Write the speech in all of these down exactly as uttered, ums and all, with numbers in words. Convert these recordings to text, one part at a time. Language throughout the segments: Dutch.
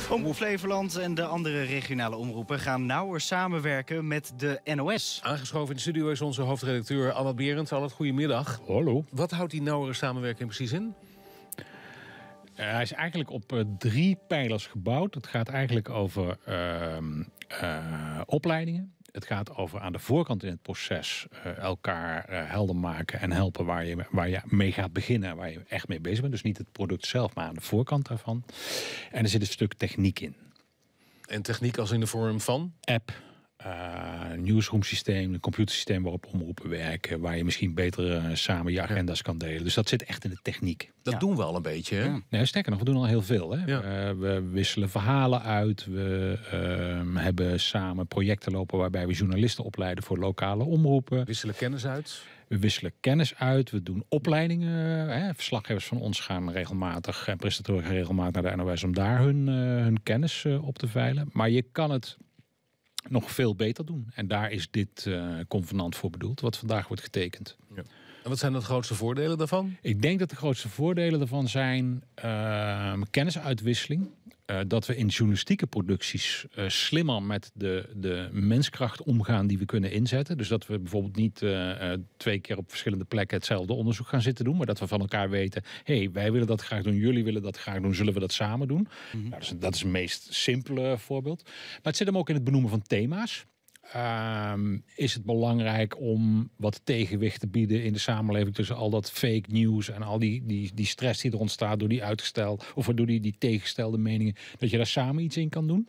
Omroep Flevoland en de andere regionale omroepen gaan nauwer samenwerken met de N O S. Aangeschoven in de studio is onze hoofdredacteur Allard Berends. Allard, goedemiddag. Hallo. Wat houdt die nauwere samenwerking precies in? Uh, hij is eigenlijk op uh, drie pijlers gebouwd. Het gaat eigenlijk over uh, uh, opleidingen. Het gaat over aan de voorkant in het proces uh, elkaar uh, helder maken en helpen waar je, waar je mee gaat beginnen, waar je echt mee bezig bent. Dus niet het product zelf, maar aan de voorkant daarvan. En er zit een stuk techniek in. En techniek als in de vorm van? App, uh, newsroom systeem, een computersysteem waarop omroepen werken, waar je misschien beter uh, samen je agenda's ja. kan delen. Dus dat zit echt in de techniek. Dat ja. doen we al een beetje, hè? Ja. Nee, sterker nog, we doen al heel veel. Hè? Ja. Uh, we wisselen verhalen uit. We uh, hebben samen projecten lopen waarbij we journalisten opleiden voor lokale omroepen. Wisselen kennis uit? We wisselen kennis uit. We doen opleidingen. Hè? Verslaggevers van ons gaan regelmatig en presentatoren gaan regelmatig naar de N O S om daar hun, uh, hun kennis uh, op te veilen. Maar je kan het nog veel beter doen. En daar is dit uh, convenant voor bedoeld, wat vandaag wordt getekend. Ja. En wat zijn de grootste voordelen daarvan? Ik denk dat de grootste voordelen daarvan zijn uh, kennisuitwisseling. Uh, dat we in journalistieke producties uh, slimmer met de, de menskracht omgaan die we kunnen inzetten. Dus dat we bijvoorbeeld niet uh, uh, twee keer op verschillende plekken hetzelfde onderzoek gaan zitten doen. Maar dat we van elkaar weten, hé, hey, wij willen dat graag doen, jullie willen dat graag doen, zullen we dat samen doen? Mm-hmm. Nou, dat, is, dat is het meest simpele voorbeeld. Maar het zit hem ook in het benoemen van thema's. Uh, is het belangrijk om wat tegenwicht te bieden in de samenleving tussen al dat fake news en al die, die, die stress die er ontstaat door die uitgestelde of door die, die tegengestelde meningen, dat je daar samen iets in kan doen?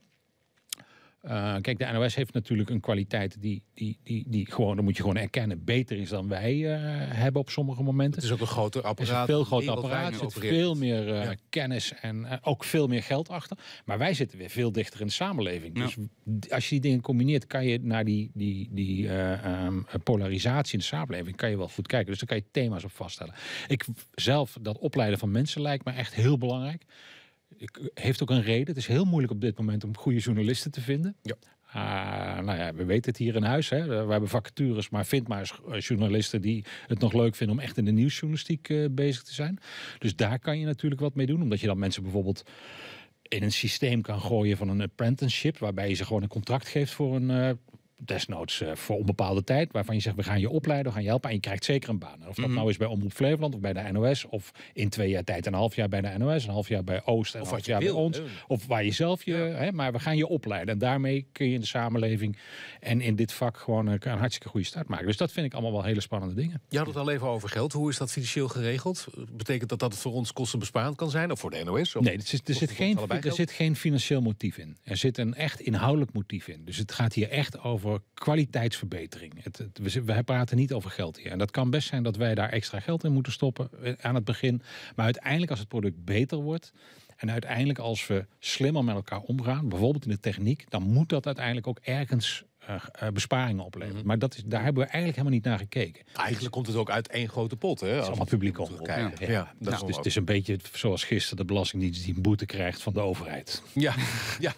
Uh, kijk, de N O S heeft natuurlijk een kwaliteit die, die, die, die gewoon, dat moet je gewoon erkennen, beter is dan wij uh, hebben op sommige momenten. Het is ook een groter apparaat. Het is een veel groter apparaat. Er zit veel meer uh, ja. kennis en uh, ook veel meer geld achter. Maar wij zitten weer veel dichter in de samenleving. Ja. Dus als je die dingen combineert, kan je naar die, die, die uh, um, polarisatie in de samenleving kan je wel goed kijken. Dus daar kan je thema's op vaststellen. Ik zelf, dat opleiden van mensen lijkt me echt heel belangrijk. Ik, heeft ook een reden. Het is heel moeilijk op dit moment om goede journalisten te vinden. Ja. Uh, nou ja, we weten het hier in huis. Hè. We hebben vacatures, maar vind maar eens journalisten die het nog leuk vinden om echt in de nieuwsjournalistiek uh, bezig te zijn. Dus daar kan je natuurlijk wat mee doen. Omdat je dan mensen bijvoorbeeld in een systeem kan gooien van een apprenticeship, waarbij je ze gewoon een contract geeft voor een Uh, desnoods uh, voor onbepaalde tijd, waarvan je zegt, we gaan je opleiden, we gaan je helpen en je krijgt zeker een baan. Of dat mm-hmm. nou is bij Omroep Flevoland of bij de N O S, of in twee jaar tijd een half jaar bij de N O S, een half jaar bij Oost en een half jaar wil, bij ons. He. Of waar je zelf je, ja. hè, maar we gaan je opleiden. En daarmee kun je in de samenleving en in dit vak gewoon een, een hartstikke goede start maken. Dus dat vind ik allemaal wel hele spannende dingen. Je had het al even over geld. Hoe is dat financieel geregeld? Betekent dat dat het voor ons kostenbesparend kan zijn? Of voor de N O S? Of, nee, er zit, er zit, geen, er zit geen financieel motief in. Er zit een echt inhoudelijk motief in. Dus het gaat hier echt over kwaliteit verbetering. Het, het, we, we praten niet over geld hier. En dat kan best zijn dat wij daar extra geld in moeten stoppen aan het begin. Maar uiteindelijk als het product beter wordt en uiteindelijk als we slimmer met elkaar omgaan, bijvoorbeeld in de techniek, dan moet dat uiteindelijk ook ergens uh, uh, besparingen opleveren. Mm-hmm. Maar dat is, daar hebben we eigenlijk helemaal niet naar gekeken. Eigenlijk komt het ook uit één grote pot. Hè? Het is allemaal publieke omroep. Ja. Ja. Ja, dat nou, is, dus, het is een beetje zoals gisteren de Belastingdienst die een boete krijgt van de overheid. Ja, ja.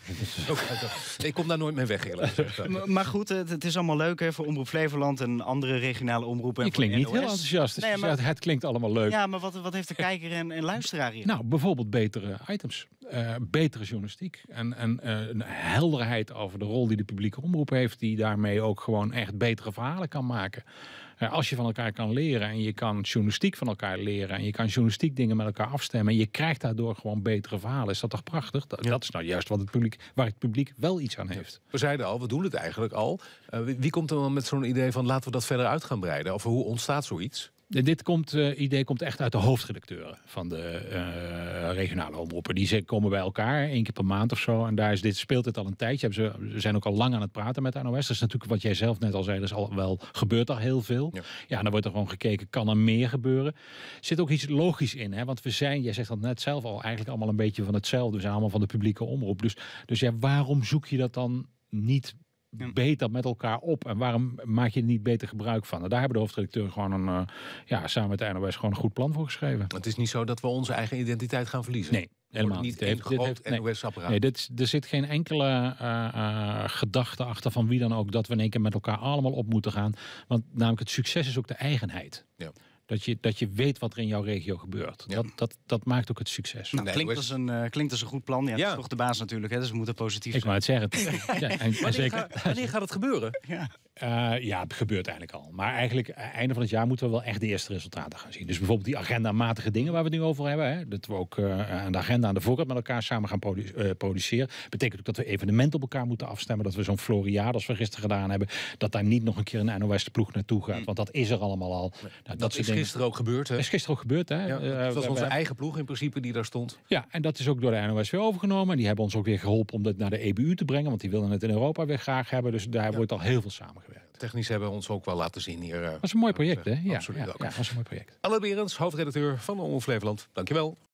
Ik kom daar nooit mee weg. maar, maar goed, het, het is allemaal leuk hè, voor Omroep Flevoland en andere regionale omroepen. Je klinkt niet heel enthousiast. Dus nee, maar, het klinkt allemaal leuk. Ja, maar wat, wat heeft de kijker en, en luisteraar hier? Nou, bijvoorbeeld betere items. Uh, betere journalistiek. En, en uh, een helderheid over de rol die de publieke omroep heeft, die daarmee ook gewoon echt betere verhalen kan maken. Uh, als je van elkaar kan leren en je kan journalistiek van elkaar leren en je kan journalistiek dingen met elkaar afstemmen en je krijgt daardoor gewoon betere verhalen, is dat toch prachtig? Dat, ja. dat is nou juist wat het publiek, waar het publiek wel iets aan heeft. We zeiden al, we doen het eigenlijk al. Uh, wie, wie komt er dan met zo'n idee van laten we dat verder uit gaan breiden? Of hoe ontstaat zoiets? Dit komt, uh, idee komt echt uit de hoofdredacteuren van de uh, regionale omroepen. Die komen bij elkaar, één keer per maand of zo. En daar is dit, speelt dit al een tijdje. Ze zijn ook al lang aan het praten met de N O S. Dat is natuurlijk wat jij zelf net al zei. Dat is al wel, gebeurt al heel veel. Ja. ja, dan wordt er gewoon gekeken, kan er meer gebeuren? Er zit ook iets logisch in. Hè? Want we zijn, jij zegt dat net zelf al, eigenlijk allemaal een beetje van hetzelfde. We zijn allemaal van de publieke omroep. Dus, dus ja, waarom zoek je dat dan niet beter met elkaar op? En waarom maak je er niet beter gebruik van? En daar hebben de hoofdredacteur gewoon een, uh, ja, samen met de N O S gewoon een goed plan voor geschreven. Het is niet zo dat we onze eigen identiteit gaan verliezen. Nee. Helemaal niet. Dit heeft, dit heeft, N O S-apparaat. Nee, dit, er zit geen enkele uh, uh, gedachte achter van wie dan ook dat we in één keer met elkaar allemaal op moeten gaan. Want namelijk het succes is ook de eigenheid. Ja. Dat je, dat je weet wat er in jouw regio gebeurt. Ja. Dat, dat, dat maakt ook het succes. Nou, Nee, klinkt, West- als een, uh, klinkt als een goed plan. Ja, Ja. Het is toch de baas natuurlijk, hè, dus we moeten positief Ik zijn. wou het zeggen. Ja, en, en Wanneer, zeker, ga- wanneer gaat het gebeuren? Ja. Uh, ja, het gebeurt eigenlijk al. Maar eigenlijk, uh, einde van het jaar moeten we wel echt de eerste resultaten gaan zien. Dus bijvoorbeeld die agenda-matige dingen waar we het nu over hebben. Hè, dat we ook uh, aan de agenda aan de voorkant met elkaar samen gaan produ- uh, produceren. Betekent ook dat we evenementen op elkaar moeten afstemmen. Dat we zo'n Floriade als we gisteren gedaan hebben. Dat daar niet nog een keer een N O S-ploeg naartoe gaat. Want dat is er allemaal al. Nou, dat Dat is gisteren ook gebeurd, hè? Dat is gisteren ook gebeurd, hè? Ja, Uh, het was we- onze we- eigen ploeg in principe die daar stond. Ja, en dat is ook door de N O S weer overgenomen. En die hebben ons ook weer geholpen om dat naar de E B U te brengen. Want die willen het in Europa weer graag hebben. Dus daar Ja. wordt al heel veel samengewerkt. Technisch hebben we ons ook wel laten zien hier. uh, Dat is een mooi project, hè? Ja, Absoluut ja, ook. ja, dat is een mooi project. Alain Berends, hoofdredacteur van Omroep Flevoland. Dankjewel.